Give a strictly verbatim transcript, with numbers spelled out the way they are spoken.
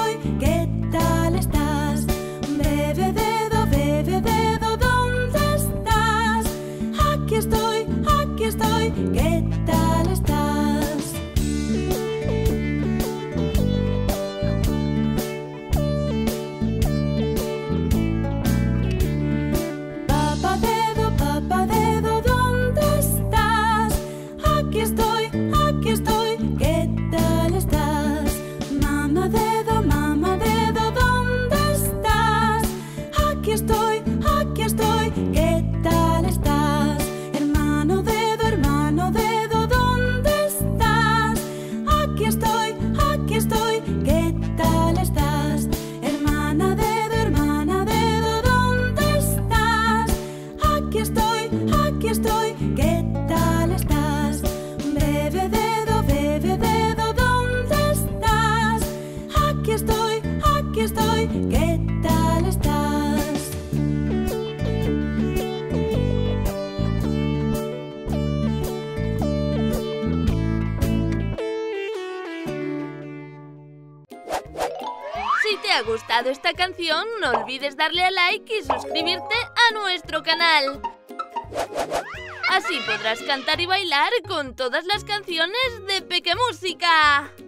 estoy, ¿qué tal estás? Bebe dedo, bebe dedo, ¿dónde estás? Aquí estoy, aquí estoy, ¿qué tal estás? Papá dedo, papá dedo, ¿dónde estás? Aquí estoy, aquí estoy, ¿qué tal estás? Mamá dedo, mamá dedo, ¿dónde estás? Aquí estoy, aquí estoy, ¿qué tal estás? Hermano dedo, hermano dedo, ¿dónde estás? Aquí estoy, aquí estoy, ¿qué tal estás? Hermana dedo, hermana dedo, ¿dónde estás? Aquí estoy, aquí estoy, ¿qué tal estás? Bebe dedo, bebe dedo, ¿dónde estás? Aquí estoy, aquí estoy, ¿qué tal estás? Si te ha gustado esta canción, no olvides darle a like y suscribirte a nuestro canal. Así podrás cantar y bailar con todas las canciones de Peque Música.